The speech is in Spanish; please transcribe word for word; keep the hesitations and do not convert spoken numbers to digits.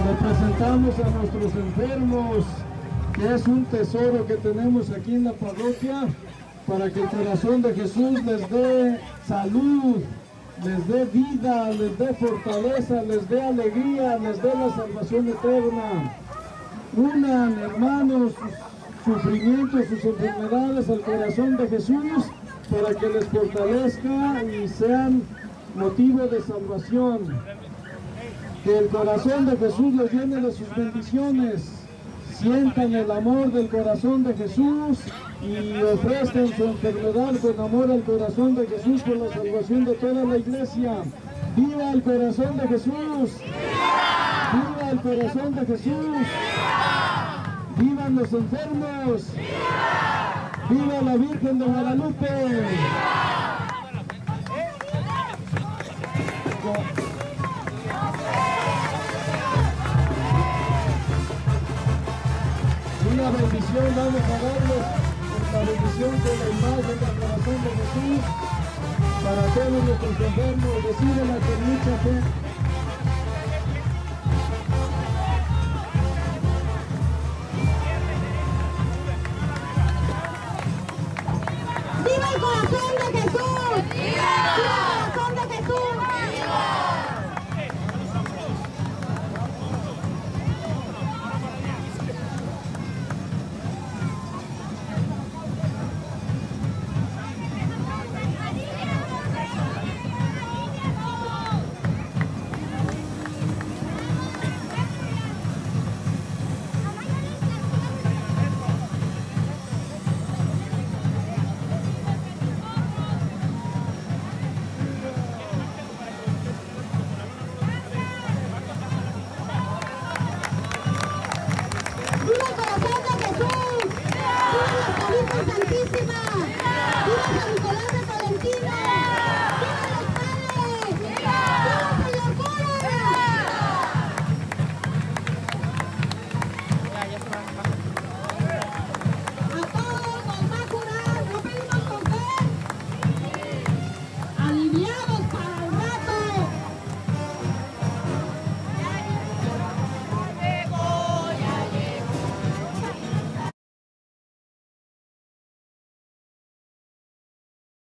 Le presentamos a nuestros enfermos, que es un tesoro que tenemos aquí en la parroquia, para que el corazón de Jesús les dé salud, les dé vida, les dé fortaleza, les dé alegría, les dé la salvación eterna. Unan, hermanos, sus sufrimientos, sus enfermedades al corazón de Jesús, para que les fortalezca y sean motivo de salvación. Que el corazón de Jesús los llene de sus bendiciones, sientan el amor del corazón de Jesús y ofrezcan su enfermedad con amor al corazón de Jesús por la salvación de toda la iglesia. ¡Viva el corazón de Jesús! ¡Viva el corazón de Jesús! ¡Vivan los enfermos! ¡Viva la Virgen de Guadalupe! Una bendición vamos a darles, la bendición de la imagen del corazón de Jesús para todos nuestros enfermos. Recíbela con mucha fe.